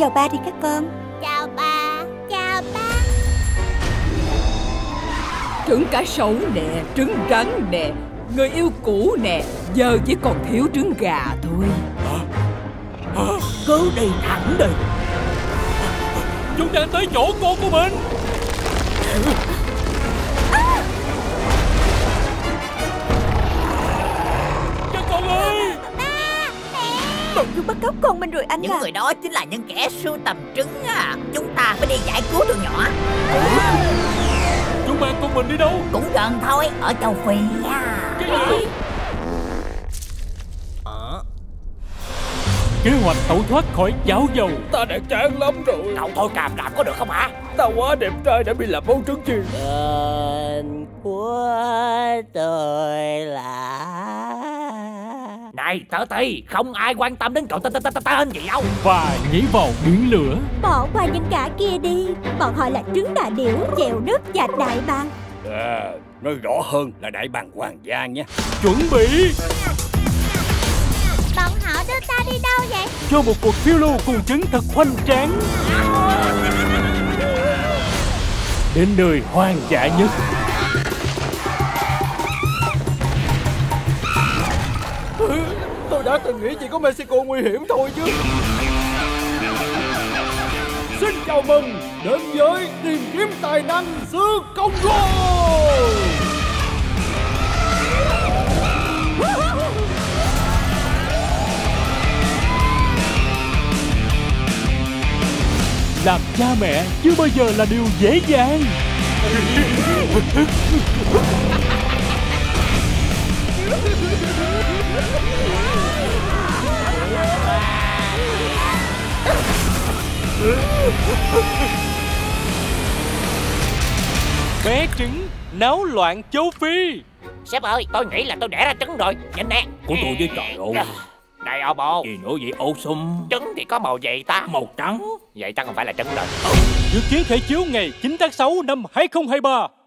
Chào ba đi các con. Chào ba. Chào ba. Trứng cá sấu nè, trứng rắn nè, người yêu cũ nè, giờ chỉ còn thiếu trứng gà thôi. Cứ đi thẳng đi. Chúng đang tới chỗ con của mình. Cho con ơi. Bọn chúng bắt cóc con mình rồi anh Những à. người đó chính là những kẻ sưu tầm trứng à. Chúng ta phải đi giải cứu tụi nhỏ. Chúng mang con mình đi đâu? Cũng gần thôi, ở châu Phi à. Cái gì? Kế hoạch tẩu thoát khỏi chảo dầu. Ta đã chán lắm rồi. Cậu thôi càm làm có được không hả? Ta quá đẹp trai để bị làm món trứng chiên. Tên của tôi là... Này Tở Ti, không ai quan tâm đến cậu tên gì đâu. Và nhảy vào biển lửa. Bỏ qua những cả kia đi. Bọn họ là trứng đà điểu, chèo đất và đại bàng. Nói rõ hơn là đại bàng hoàng gia nha. Chuẩn bị Bọn họ đưa ta đi đâu vậy? cho một cuộc phiêu lưu cùng trứng thật hoành tráng đến nơi hoang dã nhất. Tôi đã từng nghĩ chỉ có Mexico nguy hiểm thôi chứ. Xin chào mừng đến với tìm kiếm tài năng xứ Congo. Làm cha mẹ chưa bao giờ là điều dễ dàng. Bé trứng náo loạn châu Phi. Sếp ơi, tôi nghĩ là tôi đẻ ra trứng rồi. Nhìn nè. Của tôi với trời ơi. Này ô bồ. Gì nữa vậy ô sum? Trứng thì có màu gì ta? Màu trắng. Vậy chắc không phải là trứng rồi. Dự kiến khởi chiếu ngày 9 tháng 6 năm 2023.